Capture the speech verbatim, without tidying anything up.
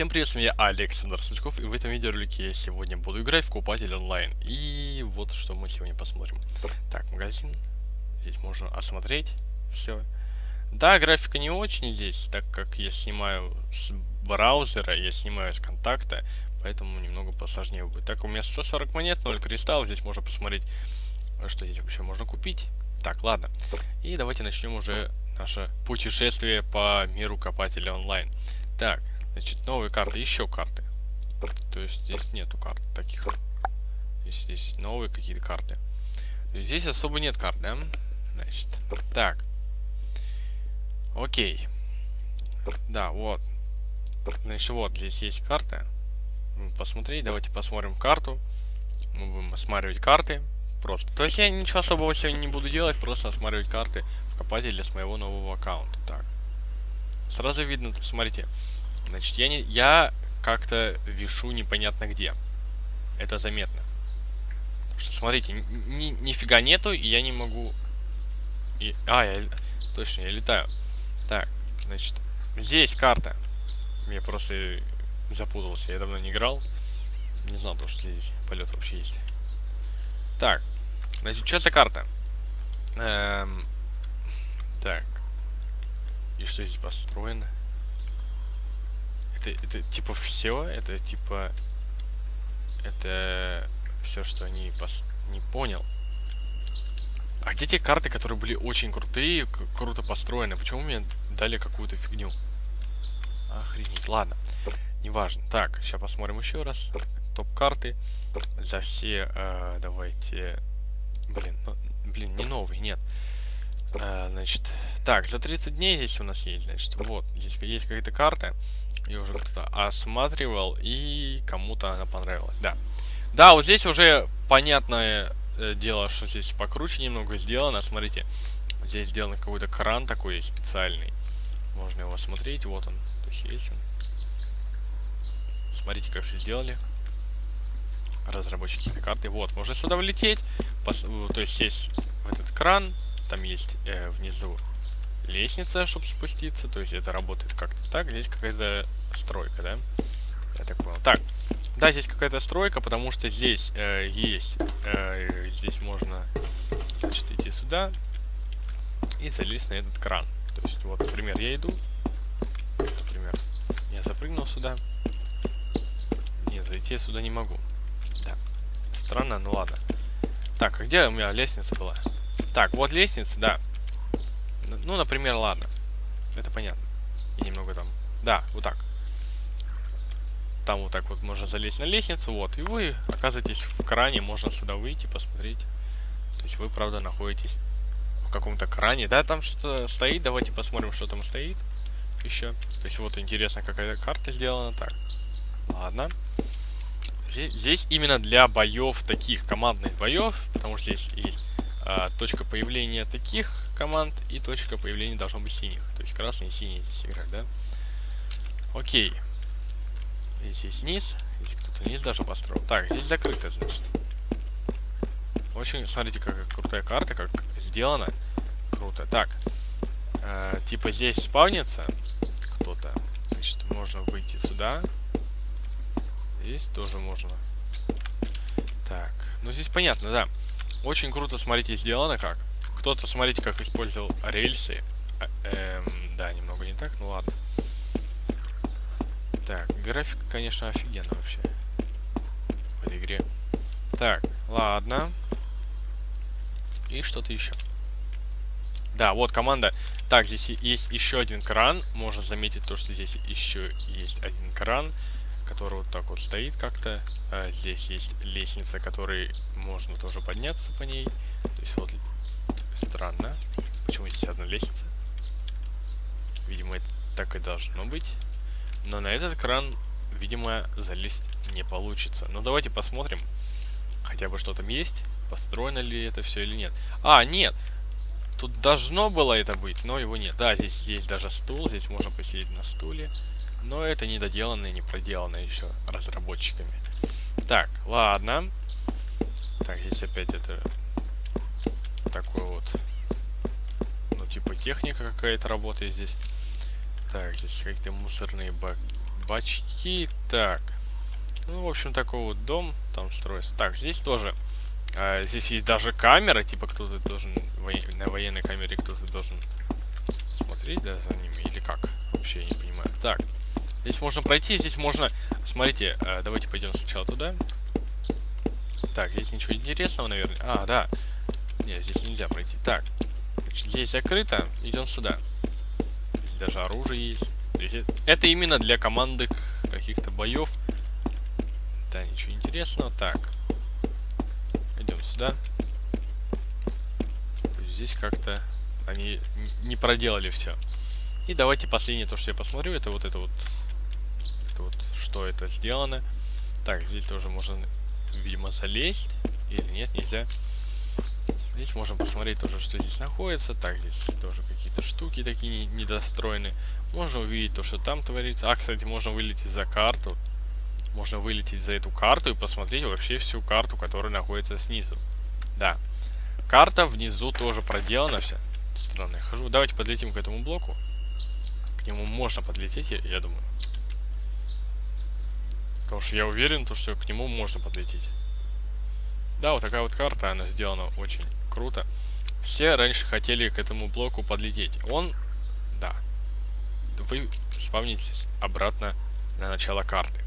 Всем привет, с вами я Александр Сучков, и в этом видеоролике я сегодня буду играть в Купатель онлайн. И вот что мы сегодня посмотрим. Так, магазин. Здесь можно осмотреть все. Да, графика не очень здесь, так как я снимаю с браузера, я снимаю с контакта, поэтому немного посложнее будет. Так, у меня сто сорок монет, ноль кристаллов, здесь можно посмотреть, что здесь вообще можно купить. Так, ладно. И давайте начнем уже наше путешествие по миру Копателя онлайн. Так, значит, новые карты, еще карты. То есть здесь нету карт таких. Здесь, здесь новые какие-то карты. Здесь особо нет карт, да? Значит, так. Окей. Да, вот. Значит, вот, здесь есть карта. Посмотреть, давайте посмотрим карту. Мы будем осматривать карты. Просто. То есть я ничего особого сегодня не буду делать, просто осматривать карты в Копателе с моего нового аккаунта. Так. Сразу видно, смотрите. Значит, я, не, я как-то вишу непонятно где. Это заметно. Потому что, смотрите, ни, нифига нету, и я не могу... И, а, я... Точно, я летаю. Так, значит, здесь карта. Я просто запутался, я давно не играл. Не знал, то, что здесь полет вообще есть. Так, значит, что за карта? Эм, так. И что здесь построено? Это, это типа все? Это типа... Это все, что они пос... Не понял. А где те карты, которые были очень крутые, круто построены? Почему мне дали какую-то фигню? Охренеть. Ладно. Неважно. Так, сейчас посмотрим еще раз. Топ-карты. За все... Э, давайте... Блин, ну, блин, не новый, нет. Э, значит... Так, за тридцать дней здесь у нас есть, значит, вот. Здесь есть какая-то карта. Ее уже кто-то осматривал, и кому-то она понравилась. Да. Да, вот здесь уже понятное дело, что здесь покруче немного сделано. Смотрите, здесь сделан какой-то кран такой специальный. Можно его осмотреть. Вот он. То есть есть он. Смотрите, как все сделали. Разработчики этой карты. Вот, можно сюда влететь. Пос... То есть сесть в этот кран. Там есть э, внизу лестница, чтобы спуститься. То есть это работает как-то так. Здесь какая-то стройка, да? Я так понял. Так, да, здесь какая-то стройка, потому что здесь э, есть... Э, здесь можно, значит, идти сюда и залезть на этот кран. То есть, вот, например, я иду. Например, я запрыгнул сюда. Нет, зайти я сюда не могу. Да. Странно, ну ладно. Так, а где у меня лестница была? Так, вот лестница, да. Ну, например, ладно. Это понятно. И немного там... Да, вот так. Там вот так вот можно залезть на лестницу, вот. И вы оказываетесь в кране, можно сюда выйти, посмотреть. То есть вы, правда, находитесь в каком-то кране. Да, там что-то стоит, давайте посмотрим, что там стоит еще. То есть вот интересно, какая карта сделана. Так, ладно. Здесь, здесь именно для боев, таких командных боев, потому что здесь есть а, точка появления таких команд и точка появления должно быть синих. То есть красные и синие здесь играют, да? Окей. Здесь есть низ. Здесь кто-то низ даже построил. Так, здесь закрыто, значит. Очень, смотрите, какая крутая карта, как сделано. Круто. Так. Э, типа здесь спавнится кто-то. Значит, можно выйти сюда. Здесь тоже можно. Так. Ну, здесь понятно, да. Очень круто, смотрите, сделано как. Кто-то, смотрите, как использовал рельсы. Э, эм, да, немного не так, ну ладно. Так, графика, конечно, офигенно вообще в этой игре. Так, ладно. И что-то еще. Да, вот команда. Так, здесь есть еще один кран. Можно заметить то, что здесь еще есть один кран, который вот так вот стоит как-то. А здесь есть лестница, которой можно тоже подняться по ней. То есть вот странно. Почему здесь одна лестница? Видимо, это так и должно быть. Но на этот кран, видимо, залезть не получится. Но давайте посмотрим, хотя бы что там есть. Построено ли это все или нет. А, нет. Тут должно было это быть, но его нет. Да, здесь есть даже стул. Здесь можно посидеть на стуле. Но это не доделано и не проделано еще разработчиками. Так, ладно. Так, здесь опять это... Такой вот... Ну, типа техника какая-то работает здесь. Так, здесь какие-то мусорные бачки. Так. Ну, в общем, такой вот дом там строится. Так, здесь тоже. А, здесь есть даже камера. Типа кто-то должен... Воен... На военной камере кто-то должен смотреть, да, за ними. Или как? Вообще я не понимаю. Так. Здесь можно пройти. Здесь можно... Смотрите, а, давайте пойдем сначала туда. Так, здесь ничего интересного, наверное. А, да. Нет, здесь нельзя пройти. Так. Значит, здесь закрыто. Идем сюда. Здесь даже оружие есть. Здесь... Это именно для командных каких-то боев. Да, ничего интересного. Так. Идем сюда. Здесь как-то они не проделали все. И давайте последнее, то, что я посмотрю, это вот это вот. Это вот, что это сделано. Так, здесь тоже можно, видимо, залезть. Или нет, нельзя. Здесь можем посмотреть тоже, что здесь находится. Так, здесь тоже какие-то штуки такие недостроенные. Можно увидеть то, что там творится. А, кстати, можно вылететь за карту. Можно вылететь за эту карту и посмотреть вообще всю карту, которая находится снизу. Да. Карта внизу тоже проделана вся. Странно, я хожу. Давайте подлетим к этому блоку. К нему можно подлететь, я, я думаю. Потому что я уверен, то, что к нему можно подлететь. Да, вот такая вот карта, она сделана очень круто. Все раньше хотели к этому блоку подлететь. Он, да. Вы спавнитесь обратно на начало карты.